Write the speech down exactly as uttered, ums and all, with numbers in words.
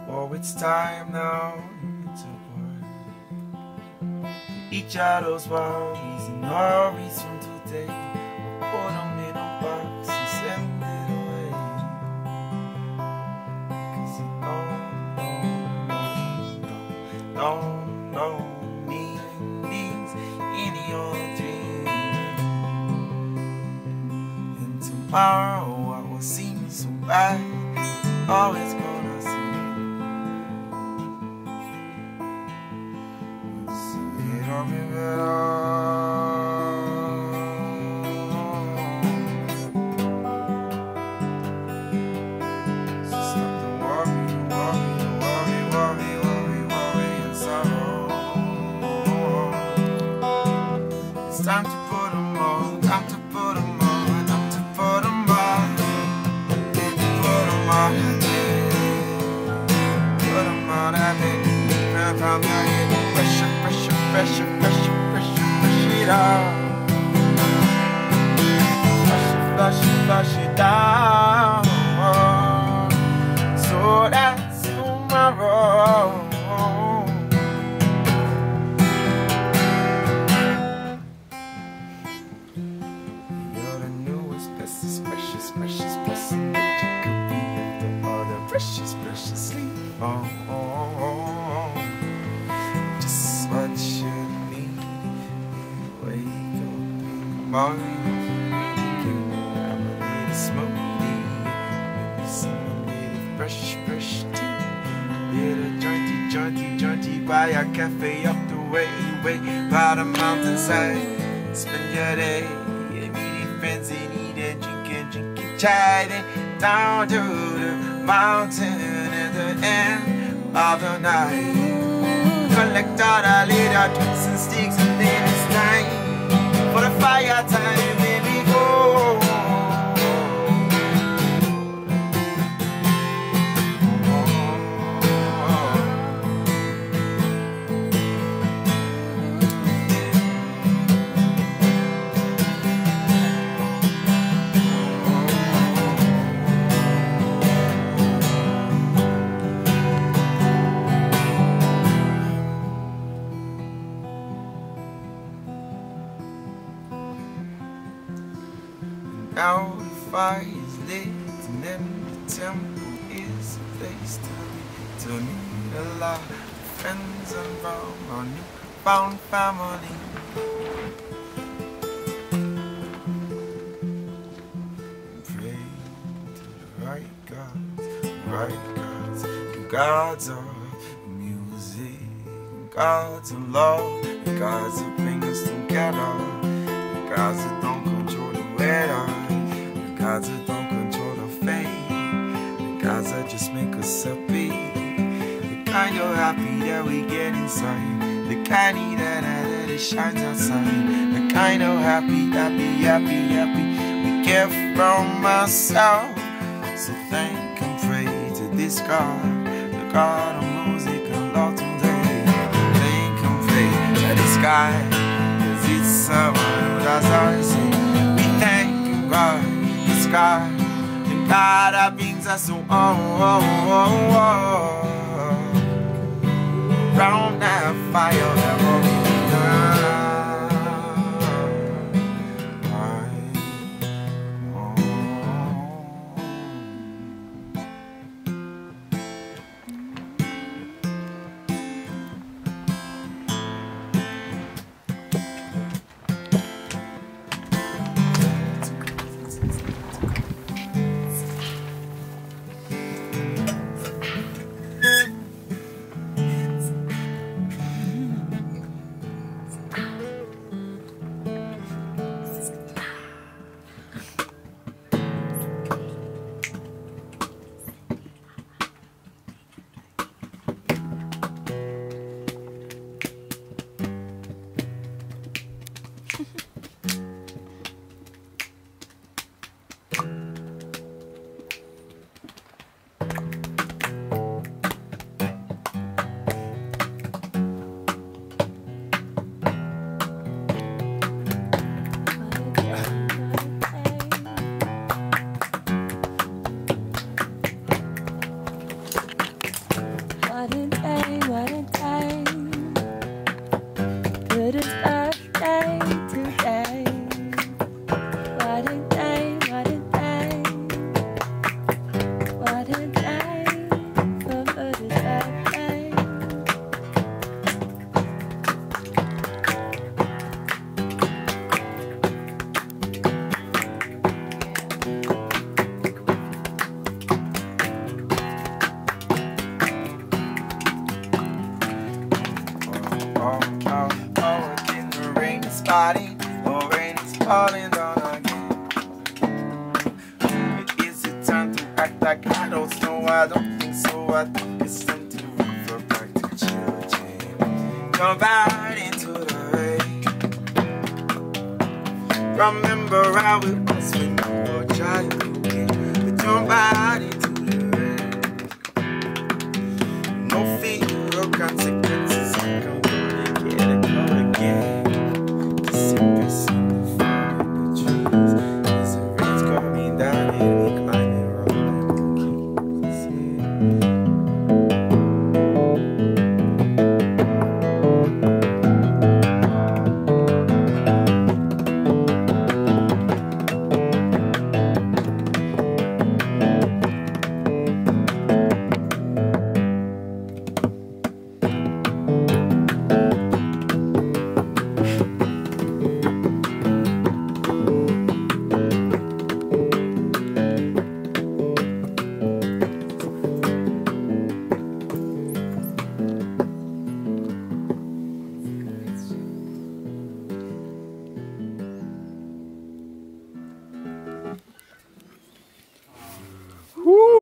Oh, it's time now to put each of those worries and worries from today. Put them in a box and send it away. Cause you don't, don't, don't, don't need these in your dream. And tomorrow what will seem so bad always gonna seem. It'll be better. So stop the worry, worry, worry, worry, worry, worry and sorrow. It's time to put them on, time to put them on, time to put them on, put them on. Put them on that day. From your head, pressure, pressure, pressure, pressure, pressure, pressure it out. Flush it, flush it, flush it down. So that's tomorrow. You're the newest, bestest, precious, precious blessing that you could be after all the precious, precious sleep. Oh, oh, oh, oh. Just what you need. Wake up in the morning. You have a little smoothie. Maybe some little fresh, fresh tea. Little jointy, jointy, jointy by a cafe up the way, way by the mountainside. Spend your day meeting friends and eating, drinking, drinking chai. Then down to the mountain at the end of the night. Collect all the little twigs and sticks and then it's time for the fire time, baby, go. Now the fire is lit and then the temple is a place to be. To meet a lot of friends and from our newfound family. And pray to the right gods, the right gods, the gods of music, the gods of love, the gods that bring us together, the gods that don't control the weather. The gods that don't control the fate, the gods that just make us happy, the kind of happy that we get inside, the kind that, that, that it shines outside, the kind of happy, happy, happy, happy we get from ourselves. So thank and pray to this God, the God of music and love today. Thank and pray to this guy, cause it's someone who does our sin. We thank God, God, the God that brings us so oh, oh, oh, oh. Round that fire that will be body. The rain is falling down again. Is it time to act like I don't know? I don't think so. I think it's time to revert back to children. Jump out into the rain. Remember how it was when you were a child. Jump out